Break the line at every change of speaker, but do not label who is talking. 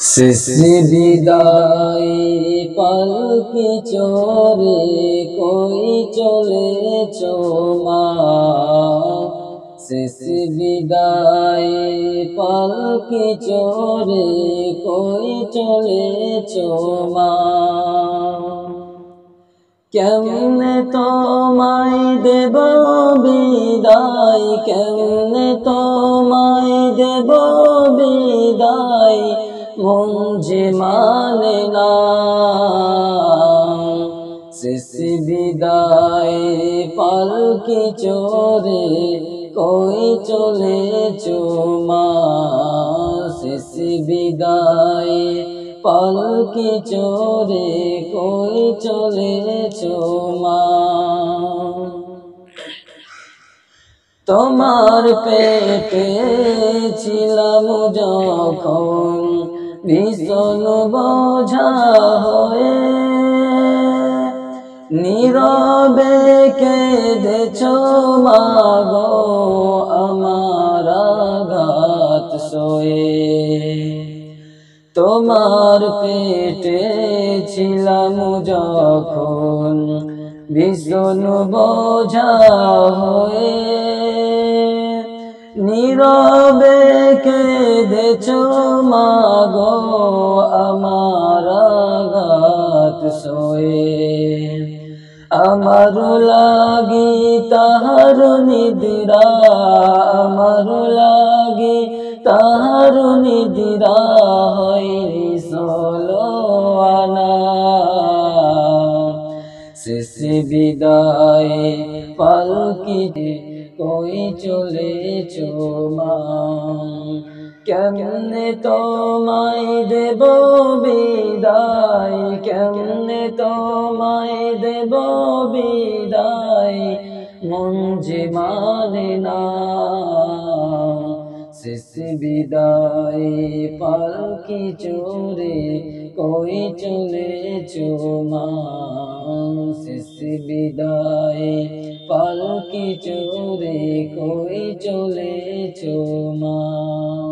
শেষ বিদায় পালকি চোরে কই চলেছ মা। শেষ বিদায় পালকি চোরে কই চলেছ মা। কেমনে তোমায় দেব বিদায়, কেমনে তোমায় দেব বিদায়, মন যে মানে না। শেষ বিদায় পালকি চোরে কই চলেছ মা। শেষ বিদায় পালকি চোরে কই চলেছ মা। তোমার পেটে ছিলাম যখন ভীষণ বোঝা হয়ে, নীরবে কেঁদেছ মা গো আমার আঘাত সয়ে। তোমার পেটে ছিলাম যখন ভীষণ বোঝা হয়ে, নীরবে কেঁদেছ মা গো আমার আঘাত সয়ে। আমার লাগি তাহার নিদ্রা, আমার লাগি তাহার নিদ্রা হয়নি ষোলো আনা। শেষ বিদায় পালকি কই চলেছ মা। কেমনে তোমায় দেব বিদায়, কেমনে তোমায় দেব বিদায়, মন যে মানে না। শেষ বিদায় পালকি চোরে কই চলেছ মা। শেষ বিদায় পালকি চোরে কই চলেছ মা।